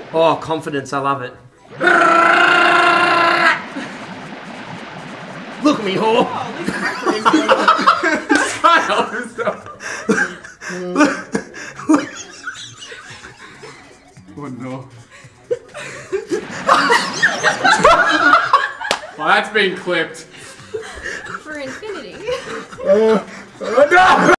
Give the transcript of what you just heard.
Oh, confidence, I love it. Look at me, whore! Oh no. Well, that's been clipped. For infinity. Oh no!